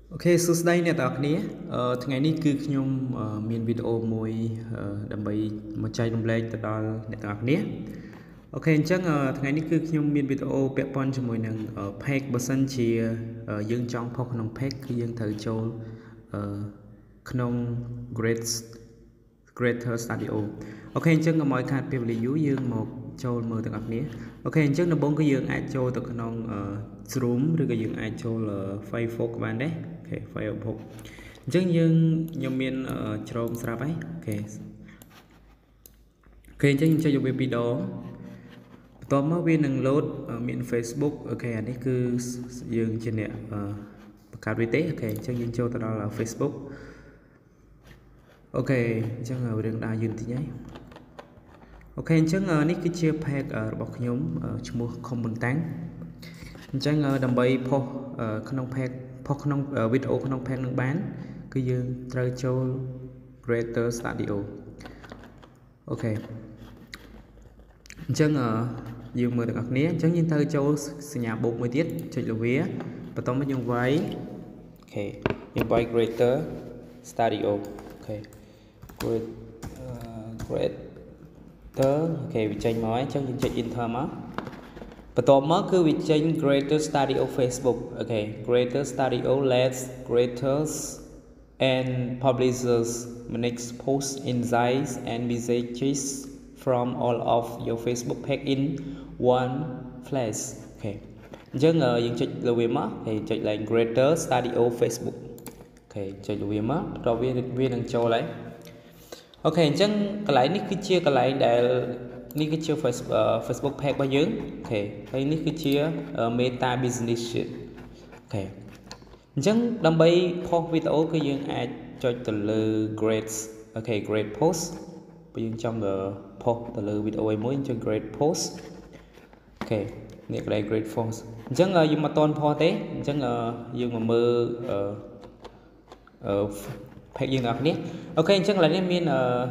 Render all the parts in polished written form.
Ok,សួស្តីអ្នកទាំងអស់គ្នាថ្ងៃនេះគឺខ្ញុំមានវីដេអូមួយដើម្បីមកចែករំលែកទៅដល់អ្នកទាំងអស់គ្នាអូខេអញ្ចឹងថ្ងៃនេះគឺខ្ញុំមានវីដេអូពាក់ព័ន្ធជាមួយនឹង page បើសិនជាយើងចង់ផុសក្នុង page គឺយើងត្រូវចូលក្នុង Creator Studio អូខេអញ្ចឹងកុំឲ្យខាតពេលវេលាយូរយើងមកចូលមើលទាំងអស់គ្នាអូខេអញ្ចឹងដំបូងគឺយើងអាចចូលទៅក្នុង Zoom ឬក៏យើងអាចចូល Firefox បានដែរអូខេ Firefox អញ្ចឹងខ្ញុំមានជ្រោមស្រាប់ហើយអូខេអញ្ចឹងខ្ញុំចុចយកវាពីរដងបន្ទាប់មកវានឹង load មាន Facebook អូខេអានេះគឺយើងជាអ្នកបង្កើតវាទេអូខេអញ្ចឹងយើងចូលទៅដល់ Facebook អូខេអញ្ចឹងរឿងដើរយឺនតិចហើយអូខេអញ្ចឹងនេះគឺជា page របស់ខ្ញុំឈ្មោះ Kombuntang អញ្ចឹងដើម្បីផុសក្នុង page ផុសក្នុងវីដេអូក្នុង page នឹងបានគឺយើងត្រូវចូល Creator Studio អូខេអញ្ចឹងយើងមើលទាំងអស់គ្នាអញ្ចឹងយើងត្រូវចូលសញ្ញាបូកមួយទៀតចុចលើវាបន្ទាប់មកយើងវាយអូខេយើងវាយ Creator Studio អូខេ Creator អូខេវាចេញមកហើយអញ្ចឹងយើងចុច Enter មកបន្ទាប់មកគឺវាចេញ Creator Studio Facebook អូខេ Creator Studio lets creators and publishers manage posts insights and messages from all of your Facebook page in one place អូខេអញ្ចឹងយើងចុចលើវាមកហើយចុចឡើង Creator Studio Facebook អូខេចុចលើវាមកបន្ទាប់វានឹងចូលហើយអូខេអញ្ចឹងកន្លែងនេះគឺជាកន្លែងដែលនេះគឺជា Facebook page របស់យើងអូខេហើយនេះគឺជា Meta Business Sheet អូខេអញ្ចឹងដើម្បីផុសវីដេអូគឺយើងអាចចុចទៅលើ Grade អូខេ Grade Post បើយើងចង់ផុសទៅលើវីដេអូមួយចុច Grade Post អូខេនេះកន្លែង Grade Post អញ្ចឹងយើងមិនតន់ផុសទេអញ្ចឹងយើងមកមើលpage យើងអ្នកនេះអូខេអញ្ចឹងឥឡូវនេះមាន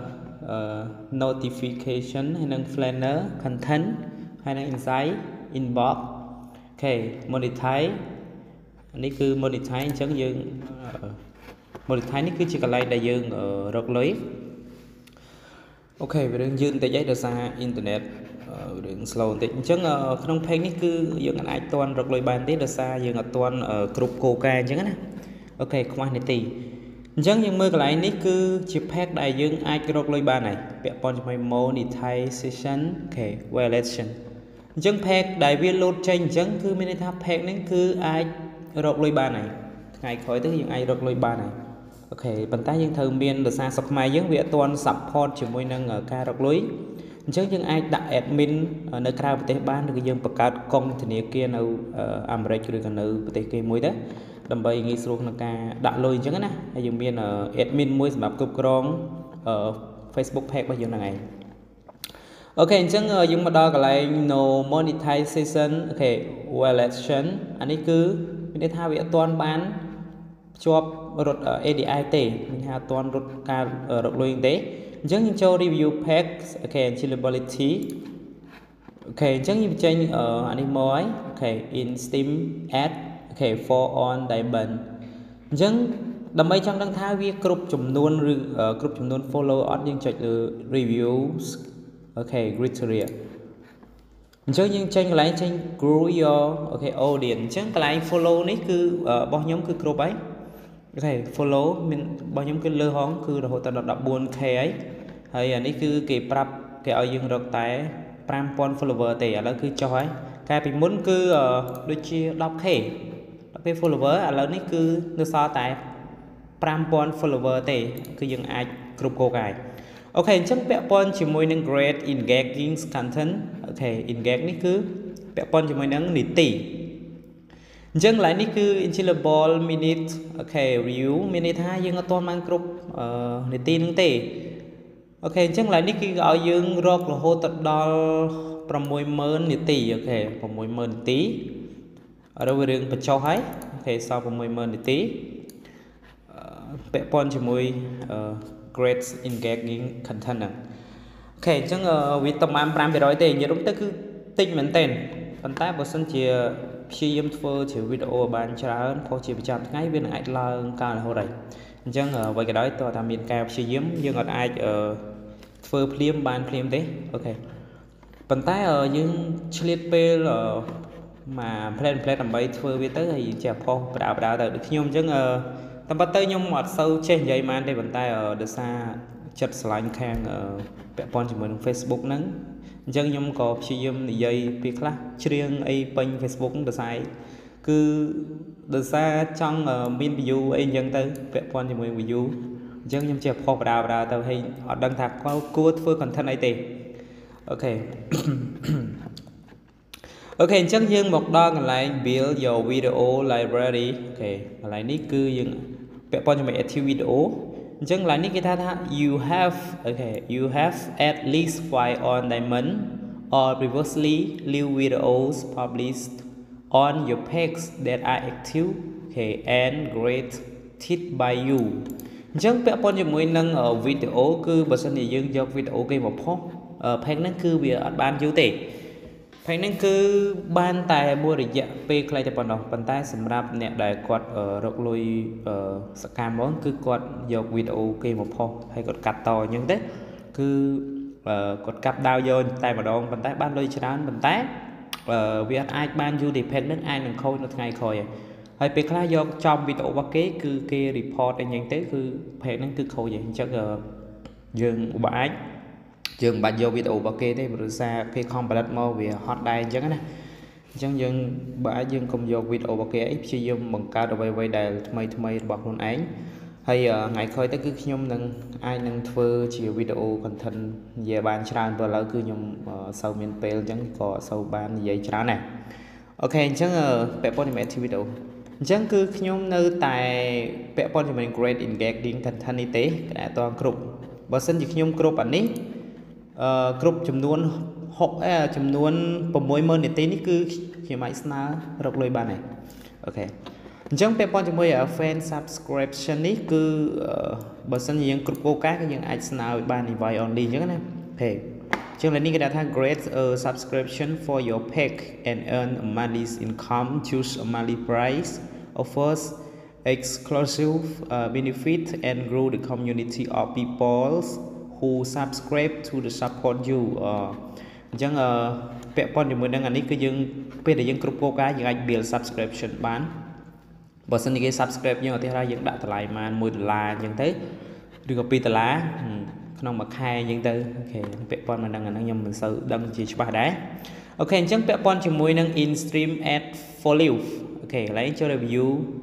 notification ហើយនឹង planner content ហើយនឹង insight inbox អូខេ monetize នេះគឺ monetize អញ្ចឹងយើង monetize នេះគឺជាកន្លែងដែលយើងរកលុយអូខេវារឿងយឺនបន្តិចហើយដោយសារអ៊ីនធឺណិតរឿង slow បន្តិចអញ្ចឹងក្នុង page នេះគឺយើងអាចទាន់រកលុយបានទេដោយសារយើងអត់ទាន់គ្រប់គោលការណ៍អញ្ចឹងណាអូខេខ្វះនាទីអញ្ចឹងយើងមើលកន្លែងនេះគឺជា page ដែលយើងអាចរកលុយបានហើយពាក់ព័ន្ធជាមួយ monetization អូខេ violation អញ្ចឹង page ដែលវា load ចេញអញ្ចឹងគឺមានន័យថា page ហ្នឹងគឺអាចរកលុយបានហើយថ្ងៃក្រោយទៅយើងអាចរកលុយបានហើយអូខេប៉ុន្តែយើងត្រូវមានដោយសារស្រុកខ្មែរយើងវាអត់ទាន់ support ជាមួយនឹងការរកលុយអញ្ចឹងយើងអាចដាក់ admin នៅក្រៅប្រទេសបានឬក៏យើងបង្កើតកុងធនាគារនៅអាមេរិកឬក៏នៅប្រទេសគេមួយទៅដើម្បីងាយស្រួលក្នុងការដាក់លុយអញ្ចឹងណាហើយយើងមាន admin មួយសម្រាប់គ្រប់គ្រងFacebook page របស់យើងហ្នឹងឯងអូខេអញ្ចឹងយើងមកដល់កន្លែង no monetization អូខេ violation អានេះគឺមានន័យថាវាអត់ទាន់បានភ្ជាប់រត់ ADI ទេមានថាអត់ទាន់រត់ការរកលុយទេអញ្ចឹងយើងចូល review page អូខេ eligibility អូខេអញ្ចឹងយើងបញ្ចេញអានេះមកហើយអូខេ in Steam ad អូខេ for on demand អញ្ចឹងដើម្បីចង់ដឹងថាវាគ្រប់ចំនួនឬគ្រប់ចំនួន follow អត់យើងចុចលើ reviews អូខេ criteria អញ្ចឹងយើងចេញកន្លែងចេញ grow your អូខេ audience អញ្ចឹងកន្លែង follow នេះគឺរបស់ខ្ញុំគឺគ្រប់ហើយអូខេ follow មានរបស់ខ្ញុំគឺលើហងគឺរហូតដល់ 14k ហើយអានេះគឺគេប្រាប់គេឲ្យយើងរកតែ 5000 follower ទេឥឡូវគឺចុះហើយកាលពីមុនគឺដូចជា 10k follower ឥឡូវនេះគឺនៅសល់តែ 5000 follower ទេគឺយើងអាចគ្រប់គោលការណ៍អូខេអញ្ចឹងពាក់ព័ន្ធជាមួយនឹង grade engaging content អូខេ engage នេះគឺពាក់ព័ន្ធជាមួយនឹងនីតិអញ្ចឹងកន្លែងនេះគឺ achievable minute អូខេ review មានន័យថាយើងអត់ទាន់បានគ្រប់នីតិហ្នឹងទេអូខេអញ្ចឹងកន្លែងនេះគឺឲ្យយើងរករហូតដល់ 60000 នាទីអូខេ 60000 នាទីឥឡូវរឿងបញ្ចុះហើយអូខេសល់ 60000 នាទីពាក់ព័ន្ធជាមួយGreat engaging content ហ្នឹងអូខេអញ្ចឹងវាតំបាន 5% ទេនិយាយរួមទៅគឺតិចមែនទែនប៉ុន្តែបើសិនជាព្យាយាមធ្វើជាវីដេអូបានច្រើនផុសជាប្រចាំថ្ងៃវានឹងអាចឡើងកើនរហូតហើយអញ្ចឹងអ្វីក៏ដោយតើថាមានការព្យាយាមយើងអត់អាចធ្វើភ្លាមបានភ្លាមទេអូខេប៉ុន្តែយើងឆ្លៀតពេលមកផ្លែដើម្បីធ្វើវាទៅហើយចេះផុសបដាទៅដូចខ្ញុំអញ្ចឹងតាមពិតទៅខ្ញុំអត់សូវចេះនិយាយបានទេប៉ុន្តែដោយសារចិត្តស្រឡាញ់ខាងពាក់ព័ន្ធជាមួយនឹង Facebook ហ្នឹងអញ្ចឹងខ្ញុំក៏ព្យាយាមនិយាយពីខ្លះច្រៀងអីពេញ Facebook ដោយសារគឺដោយសារចង់មាន view អីអញ្ចឹងទៅពាក់ព័ន្ធជាមួយ view អញ្ចឹងខ្ញុំចេះផុសបដាទៅហើយអត់ដឹងថាគួរធ្វើ content អីទេអូខេអូខេអញ្ចឹងយើងមកដល់កន្លែង build your video library អូខេកន្លែងនេះគឺយើងពាក់ព័ន្ធជាមួយ active video អញ្ចឹងកន្លែងនេះគេថា you have at least 5 on demand or previously live videos published on your page that are active okay and graded by you អញ្ចឹងពាក់ព័ន្ធជាមួយនឹងវីដេអូគឺបើសិនជាយើងយកវីដេអូគេមកផុសផេកហ្នឹងគឺវាអត់បានយូរទេផេកហ្នឹងគឺបានតែមួយរយៈពេលខ្លីតែប៉ុណ្ណោះប៉ុន្តែសម្រាប់អ្នកដែលគាត់រកលុយសកម្មហ្មងគឺគាត់យកវីដេអូគេមកផុសហើយគាត់កាត់តអញ្ចឹងទេគឺគាត់កាប់ដាវយកតែម្ដងប៉ុន្តែបានលុយច្រើនប៉ុន្តែវាអាចបានយូរទេផេកហ្នឹងអាចនឹងខូចនៅថ្ងៃក្រោយហើយពេលខ្លះយកចំវីដេអូរបស់គេគឺគេ report អីចឹងទៅគឺផេកហ្នឹងគឺខូចអញ្ចឹងយើងឧបអាចយើងមិនបាច់យកវីដេអូរបស់គេទេព្រោះសារគេខំផលិតមកវាហត់ដែរអញ្ចឹងណាអញ្ចឹងយើងបើអាចយើងកុំយកវីដេអូរបស់គេអីព្យាយាមបង្កើតអ្វីៗដែលថ្មីរបស់ខ្លួនឯងហើយថ្ងៃក្រោយទៅគឺខ្ញុំនឹងអាចនឹងធ្វើជាវីដេអូ content និយាយបានច្រើនព្រោះឥឡូវគឺខ្ញុំសូវមានពេលអញ្ចឹងក៏សូវបាននិយាយច្រើនដែរអូខេអញ្ចឹងពាក់ព័ន្ធជាមួយ active video អញ្ចឹងគឺខ្ញុំនៅតែពាក់ព័ន្ធជាមួយ great engaging content នេះទេតែអត់ទាន់គ្រប់បើសិនជាខ្ញុំគ្រប់អានេះគ្រប់ចំនួនចំនួន 60000 នាទីនេះគឺខ្ញុំអាចស្នើរកលុយបានហើយអូខេអញ្ចឹងពាក់ព័ន្ធជាមួយ fan subscription នេះគឺបើសិនជាយើងគ្រប់គោលការណ៍គឺយើងអាចស្នើឲ្យបាន invite only អញ្ចឹងណាអូខេអញ្ចឹងនេះគេថា great subscription for your page and earn a monthly income choose a monthly price offers exclusive benefit and grow the community of people who subscribe to the support you អញ្ចឹងពាក់ព័ន្ធជាមួយនឹងអានេះគឺយើងពេលដែលយើងគ្រប់គោលការណ៍យើងអាច build subscription បានបើសិនជាគេ subscribe យើងឧទាហរណ៍យើងដាក់តម្លៃបាន$1អញ្ចឹងទៅឬក៏$2ក្នុងមួយខែអញ្ចឹងទៅអូខេពាក់ព័ន្ធមកនឹងអាហ្នឹងខ្ញុំមិនសូវដឹងជាច្បាស់ដែរអូខេអញ្ចឹងពាក់ព័ន្ធជាមួយនឹង in stream ad follow អូខេកន្លែងចូល review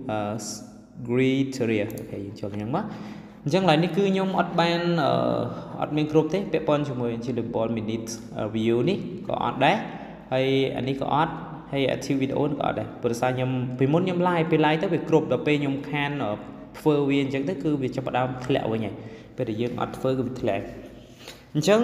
criteria អូខេយើងចូលហ្នឹងមកអញ្ចឹងឡើយនេះគឺខ្ញុំអត់បានអត់មានគ្រប់ទេពាក់ព័ន្ធជាមួយ billable minute view នេះក៏អត់ដែរហើយអានេះក៏អត់ហើយ active video ក៏អត់ដែរព្រោះសារខ្ញុំពីមុនខ្ញុំ live ពេល live ទៅវាគ្រប់ដល់ពេលខ្ញុំខានធ្វើវាអញ្ចឹងទៅគឺវាចាប់ផ្ដើមធ្លាក់វិញហើយពេលដែលយើងអត់ធ្វើគឺវាធ្លាក់អញ្ចឹង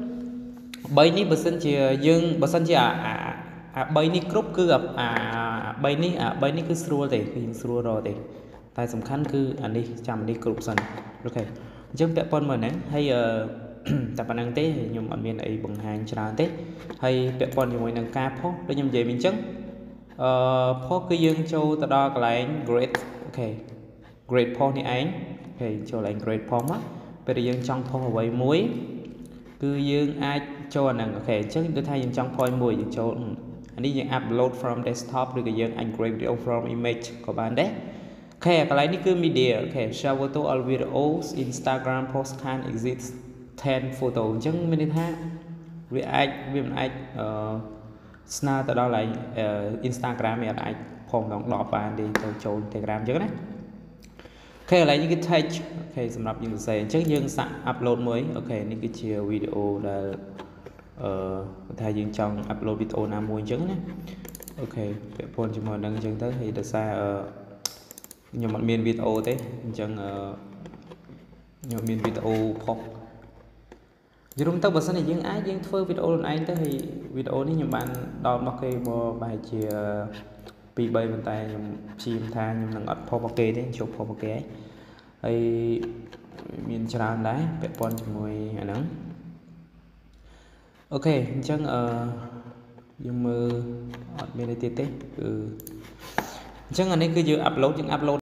3នេះបើសិនជាអា3នេះគ្រប់គឺអា3នេះគឺស្រួលទេគឺយើងស្រួលរកទេតែសំខាន់គឺអានេះចាំអានេះគ្រប់សិនអូខេអញ្ចឹងពាក់ព័ន្ធមកហ្នឹងហើយតែប៉ុណ្្នឹងទេខ្ញុំអត់មានអីបង្ហាញច្រើនទេហើយពាក់ព័ន្ធជាមួយនឹងការផុសដូចខ្ញុំនិយាយមិញអញ្ចឹងផុសគឺយើងចូលទៅដល់កន្លែង grade អូខេ grade ផុសនេះឯងអូខេចូលកន្លែង grade ផុសមកពេលដែលយើងចង់ផុសអ្វីមួយគឺយើងអាចចូលអាហ្នឹងអូខេអញ្ចឹងដូចថាយើងចង់ផុសមួយយើងចូលអានេះយើង upload from desktop ឬក៏យើងអាច grade video from image ក៏បានដែរអូខេកន្លែងនេះគឺ media អូខេ share photo all videos Instagram post can exist 10 photo អញ្ចឹងមានន័យថាវាមិនអាចស្នើទៅដល់ Instagram វាអាចផុសម្ដង10បានទេទៅចូល Telegram អញ្ចឹងណាអូខេកន្លែងនេះគឺ text អូខេសម្រាប់យើងសរសេរអញ្ចឹងយើងសាក់ upload មួយអូខេនេះគឺជាវីដេអូដែលថាយើងចង់ upload វីដេអូណាមួយអញ្ចឹងណាអូខេពាក់ព័ន្ធជាមួយនឹងអញ្ចឹងទៅហើយដោយសារខ្ញុំអត់មានវីដេអូទេអញ្ចឹងខ្ញុំមានវីដេអូផុសយល់ទៅបើសិនជាយើងធ្វើវីដេអូខ្លួនឯងទៅហើយវីដេអូនេះខ្ញុំបានដល់របស់គេមកប្រហែលជា2-3ប៉ុន្តែខ្ញុំព្យាយាមថាខ្ញុំនឹងអត់ផុសរបស់គេទេជប់ផុសរបស់គេហើយមានច្រើនដែរពាក់ព័ន្ធជាមួយអាហ្នឹងអូខេអញ្ចឹង dương mơ ở bên đây tiết chứ chẳng anh ấy cứ dự upload